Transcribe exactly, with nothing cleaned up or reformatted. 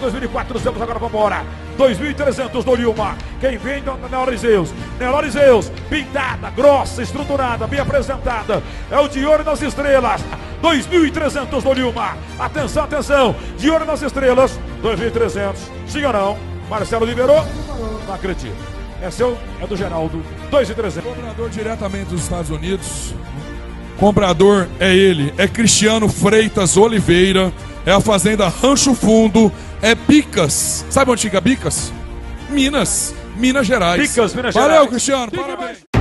dois mil e quatrocentos, agora vambora. dois mil e trezentos do Lilma. Quem vem do Nelorizeus. Nelorizeus, pintada, grossa, estruturada, bem apresentada. É o de Ouro nas Estrelas. dois mil e trezentos do Lilma. Atenção, atenção. De Ouro nas Estrelas. dois mil e trezentos. Sim ou não? Marcelo liberou? Não acredito. É seu, é do Geraldo. dois mil e trezentos. Comprador diretamente dos Estados Unidos. Comprador é ele, é Cristiano Freitas Oliveira. É a fazenda Rancho Fundo. É Bicas. Sabe onde fica Bicas? Minas. Minas Gerais. Bicas, Minas Gerais. Valeu, Cristiano. Parabéns.